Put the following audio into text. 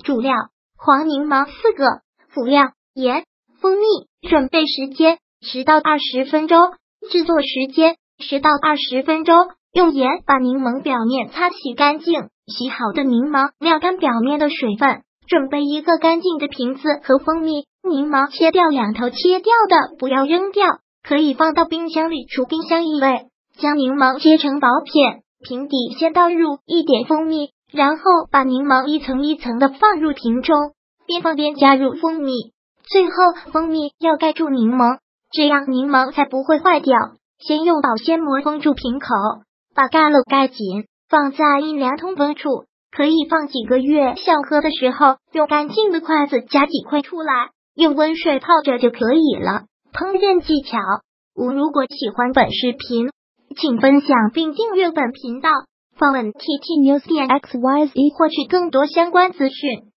主料黄柠檬4个，辅料盐、蜂蜜。准备时间10到20分钟，制作时间10到20分钟。用盐把柠檬表面擦洗干净，洗好的柠檬晾干表面的水分。准备一个干净的瓶子和蜂蜜，柠檬切掉2头，切掉的不要扔掉，可以放到冰箱里除冰箱异味。将柠檬切成薄片，瓶底先倒入一点蜂蜜，然后把柠檬一层一层的放入瓶中，边放边加入蜂蜜。最后蜂蜜要盖住柠檬，这样柠檬才不会坏掉。先用保鲜膜封住瓶口，把盖漏盖紧，放在阴凉通风处，可以放几个月。想喝的时候，用干净的筷子夹几块出来，用温水泡着就可以了。烹饪技巧5。如果喜欢本视频，请分享并订阅本频道，访问 TT News 点 XYZ 获取更多相关资讯。